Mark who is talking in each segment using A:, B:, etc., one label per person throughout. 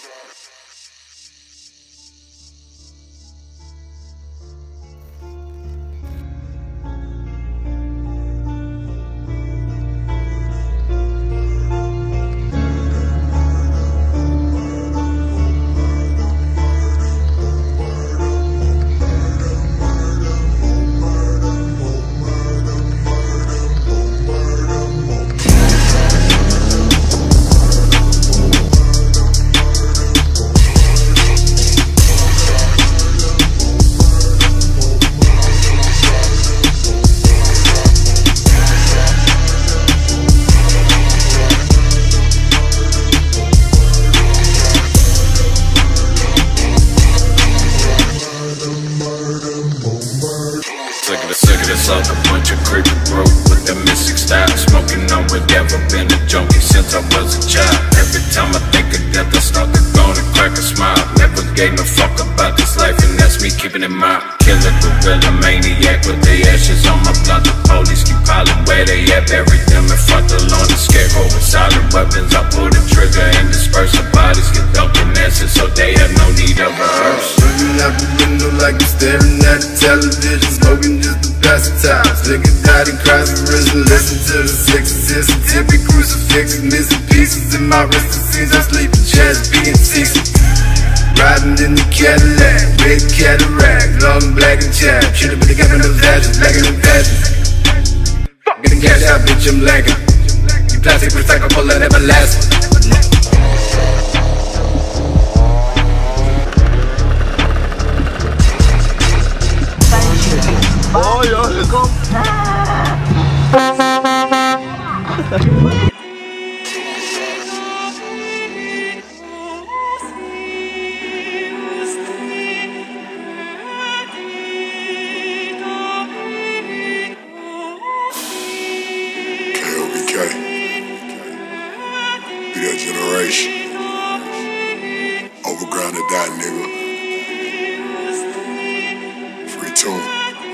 A: Up a bunch of creepy broke with the mystic style, smoking on whatever. Been a junkie since I was a child. Every time I think of death, I start to go and crack a smile. Never gave no fuck about this life, and that's me keeping in mind. Killer gorilla maniac with the ashes on my blunt. The police keep piling where they at, buried them in front of the lawn. The scarecrow with silent weapons. I pull the trigger and disperse the bodies, get dumped in acid, so they have no need of a hearse.
B: Looking out the window like I'm staring at the television, smoking just to pass the time. Thinking died and cries for risen. Listen to the sixes and tippy crucifixes, missing pieces in my wrist. Scenes I'm sleeping, chest being 60. Riding in the Cadillac, big cataract, long black and chapped. Should've been the captain of the ashes, blacker than passes. Getting cash out, bitch, I'm lagging. You plastic recyclable and everlasting.
C: Oh, yeah, here come.
D: KOBK. Be that generation. Overground to die, nigga. Free tune.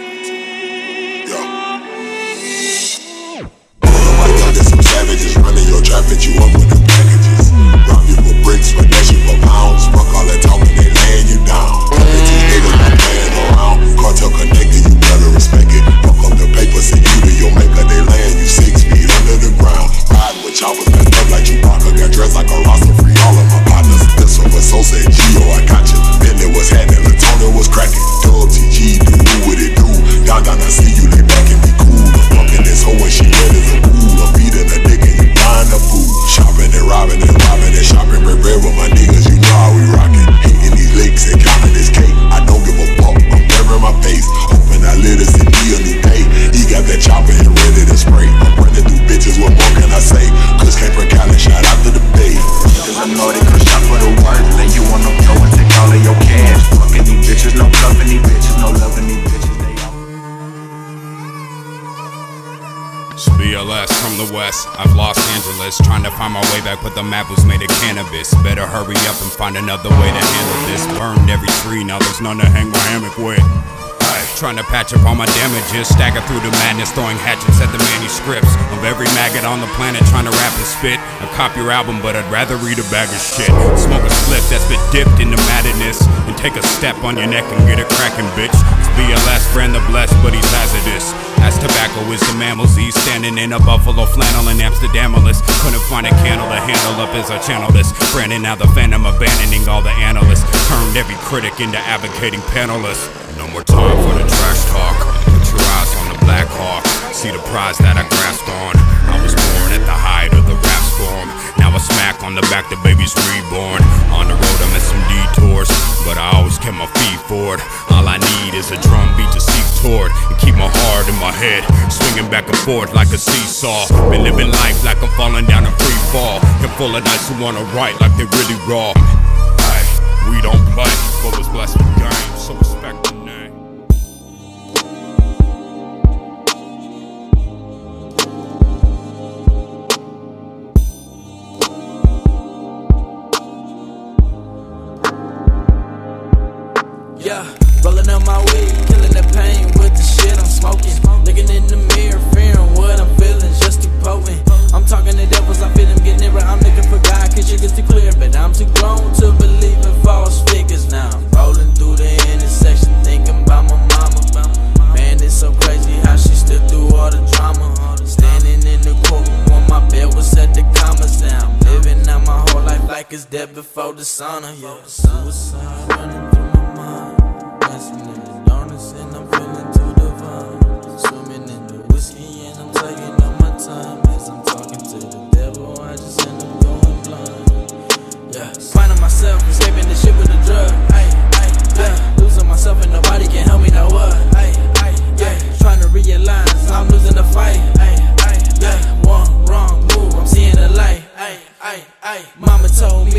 D: Savages running your traffic, you up with the packages. Rob you for bricks, but that shit for pounds. Fuck all that talking, they laying you down. If these niggas not playing around, cartel connected, you better respect it. Fuck up the paper, send you to your maker, they laying you 6 feet under the ground. Riding with choppers, messed up like Chewbacca, got dressed like a roster, free all of my partners. This over Sosa and Gio, I got you. Then it was happening, Latona was cracking. Dub TG, do what it do. Down, I see you, lay back and be cool. Fucking this hoe when she red as a pool. I'm beating a dick and you buying the food. Shopping and robbing and shopping red with my niggas, you know how we rockin'. Hitting these licks and counting this cake. I don't give a fuck, I'm wearing my face. Hoping I live to see me a new day. He got that chopper and ready to spray. I'm running through bitches, what more can I say? Cause came from Cali, shout out to the Bay.
E: Cause I know they could shop for the work. Then you wanna go and take all of your cash. Fucking these bitches, no cuffing these bitches, no loving these bitches.
F: BLS from the west, I've Los Angeles, trying to find my way back, but the map was made of cannabis. Better hurry up and find another way to handle this. Burned every tree, now there's none to hang my hammock with. Trying to patch up all my damages, stagger through the madness, throwing hatchets at the manuscripts of every maggot on the planet, trying to rap and spit. I cop your album, but I'd rather read a bag of shit. Smoke a spliff that's been dipped into madness, and take a step on your neck and get it cracking, bitch. It's BLS, friend the blessed, but he's hazardous. As tobacco is the mammals, he's standing in a buffalo flannel in Amsterdamalis. Couldn't find a candle to handle up as I channel this. Brandon, now the phantom, abandoning all the analysts. Turned every critic into advocating panelists. No more time for the trash talk. Put your eyes on the Black Hawk. See the prize that I grasped on. I was born at the height of the rap storm. Now a smack on the back, the baby's reborn. On the road I made some detours, but I always kept my feet forward. All I need is a drum beat to seek toward, and keep my heart in my head, swinging back and forth like a seesaw. Been living life like I'm falling down a free fall. And full of nights who wanna write like they really raw. Ay, we don't play, but was blessed with game, so respect the name.
G: Yeah, rolling up my weed, killing the pain with the shit I'm smoking. Looking in the mirror, fearing what I'm feeling, just too potent. I'm talking to devils, I feel them get nearer. I'm looking for God, cause shit gets too clear, but I'm too grown to believe. like it's death before dishonor. Yeah, suicide running through my mind. Dancing in the darkness and I'm feeling too divine. Swimming in the whiskey and I'm taking all my time. As I'm talking to the devil, I just end up going blind. Yeah, finding myself, escaping the shit with the drug. Yeah, losing myself and nobody can help me know what. Yeah, trying to realize I'm losing the fight. Yeah, one wrong move, I'm seeing the light. Mama told me